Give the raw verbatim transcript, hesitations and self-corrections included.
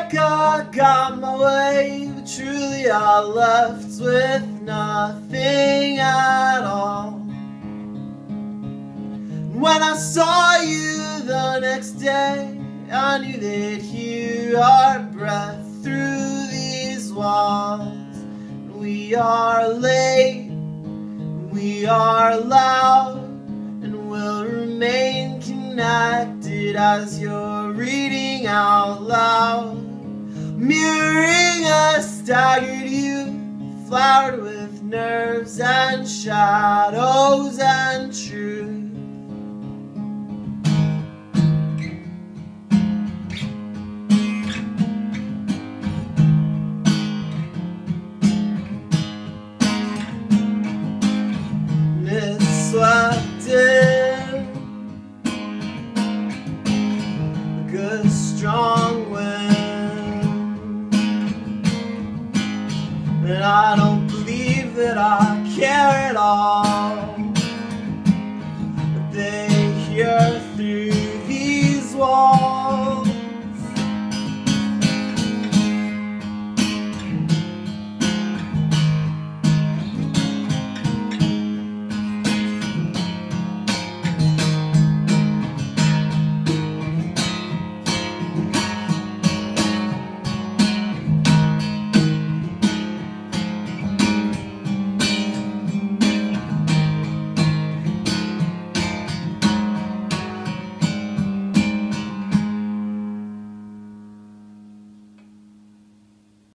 like I got my way, but truly I left with nothing at all. When I saw you the next day, I knew they'd hear our breath through these walls. We are late, we are loud, and will remain connected as you're reading out loud. Mirroring a staggered youth, flowered with nerves and shadows and truth. It's swept in, a good